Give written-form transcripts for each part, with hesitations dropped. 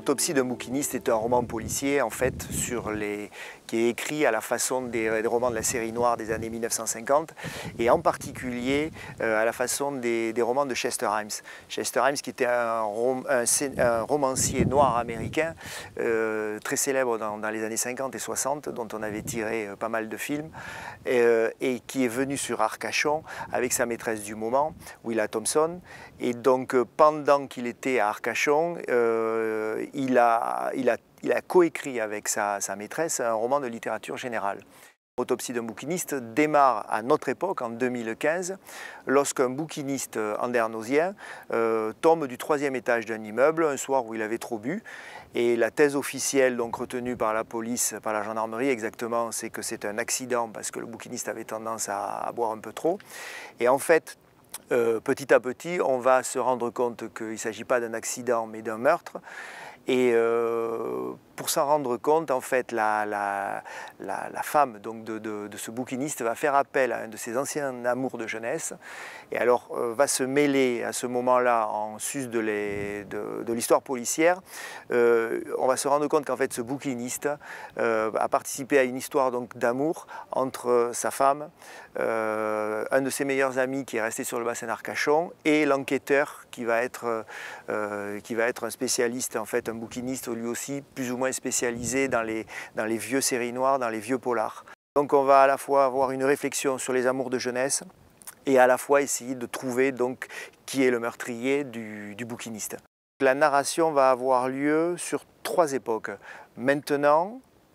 Autopsie d'un bouquiniste est un roman policier en fait qui est écrit à la façon des romans de la série noire des années 1950 et en particulier à la façon des romans de Chester Himes. Chester Himes qui était un romancier noir américain très célèbre dans les années 50 et 60 dont on avait tiré pas mal de films et qui est venu sur Arcachon avec sa maîtresse du moment, Willa Thompson. Et donc pendant qu'il était à Arcachon, il a coécrit avec sa maîtresse un roman de littérature générale. Autopsie d'un bouquiniste démarre à notre époque, en 2015, lorsqu'un bouquiniste andernosien tombe du 3e étage d'un immeuble un soir où il avait trop bu. Et la thèse officielle donc retenue par la police, par la gendarmerie exactement, c'est que c'est un accident parce que le bouquiniste avait tendance à boire un peu trop. Et en fait, petit à petit, on va se rendre compte qu'il ne s'agit pas d'un accident mais d'un meurtre. Et pour s'en rendre compte, en fait, la femme donc, de ce bouquiniste va faire appel à un de ses anciens amours de jeunesse et alors va se mêler à ce moment-là en sus de l'histoire policière. On va se rendre compte qu'en fait ce bouquiniste a participé à une histoire d'amour entre sa femme, un de ses meilleurs amis qui est resté sur le bassin d'Arcachon et l'enquêteur qui va être un spécialiste, en fait un bouquiniste lui aussi plus ou moins spécialisé dans les vieux séries noires, dans les vieux polars. Donc on va à la fois avoir une réflexion sur les amours de jeunesse et à la fois essayer de trouver donc qui est le meurtrier du bouquiniste. La narration va avoir lieu sur 3 époques. Maintenant,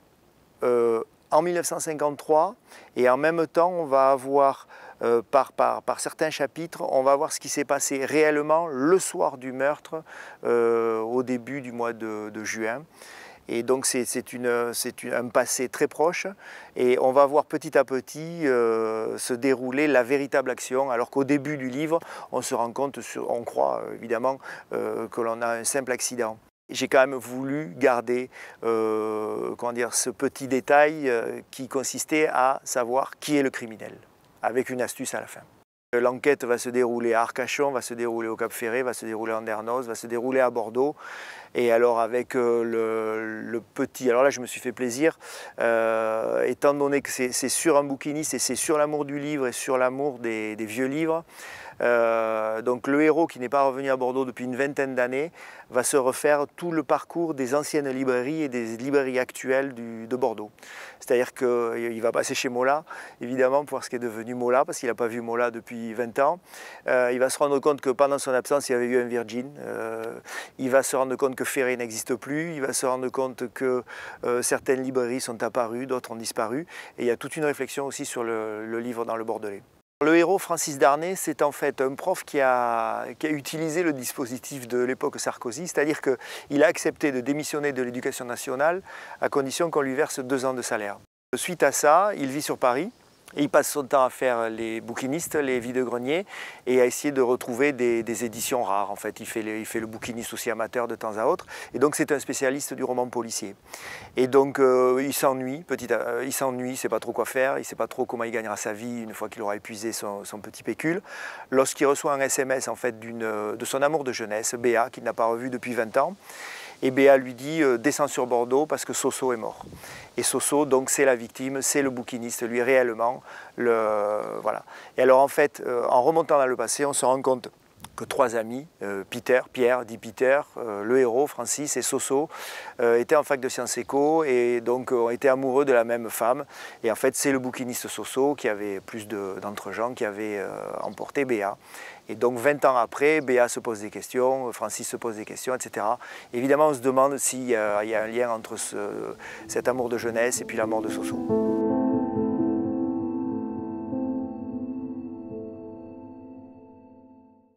en 1953, et en même temps on va avoir par certains chapitres, on va voir ce qui s'est passé réellement le soir du meurtre au début du mois de juin. Et donc c'est un passé très proche et on va voir petit à petit se dérouler la véritable action alors qu'au début du livre on se rend compte, on croit évidemment que l'on a un simple accident. J'ai quand même voulu garder ce petit détail qui consistait à savoir qui est le criminel, avec une astuce à la fin. L'enquête va se dérouler à Arcachon, va se dérouler au Cap-Ferré, va se dérouler à Andernos, va se dérouler à Bordeaux. Et alors avec le petit, alors là je me suis fait plaisir, étant donné que c'est sur un bouquiniste et c'est sur l'amour du livre et sur l'amour des vieux livres. Donc le héros qui n'est pas revenu à Bordeaux depuis une vingtaine d'années va se refaire tout le parcours des anciennes librairies et des librairies actuelles de Bordeaux. C'est-à-dire qu'il va passer chez Mola, évidemment, pour voir ce qui est devenu Mola, parce qu'il n'a pas vu Mola depuis 20 ans. Il va se rendre compte que pendant son absence, il y avait eu un Virgin. Il va se rendre compte que Ferré n'existe plus. Il va se rendre compte que certaines librairies sont apparues, d'autres ont disparu. Et il y a toute une réflexion aussi sur le livre dans le Bordelais. Le héros, Francis Darnay, c'est en fait un prof qui a utilisé le dispositif de l'époque Sarkozy, c'est-à-dire qu'il a accepté de démissionner de l'éducation nationale à condition qu'on lui verse 2 ans de salaire. Suite à ça, il vit sur Paris. Et il passe son temps à faire les bouquinistes, les vides-greniers et à essayer de retrouver des éditions rares. En fait, il fait le bouquiniste aussi amateur de temps à autre. Et donc c'est un spécialiste du roman policier. Et donc il s'ennuie, il ne sait pas trop quoi faire, il ne sait pas trop comment il gagnera sa vie une fois qu'il aura épuisé son petit pécule. Lorsqu'il reçoit un SMS en fait, de son amour de jeunesse, Béa, qu'il n'a pas revu depuis 20 ans. Et Béa lui dit « descends sur Bordeaux parce que Soso est mort ». Et Soso, donc, c'est la victime, c'est le bouquiniste, lui, réellement. Voilà. Et alors, en fait, en remontant dans le passé, on se rend compte que 3 amis, Pierre, dit Peter, le héros, Francis et Soso, étaient en fac de sciences éco et donc ont été amoureux de la même femme. Et en fait, c'est le bouquiniste Soso qui avait plus d'entre-gens, qui avait emporté Béa. Et donc 20 ans après, Béa se pose des questions, Francis se pose des questions, etc. Évidemment, on se demande s'il y a un lien entre cet amour de jeunesse et puis la mort de Soso.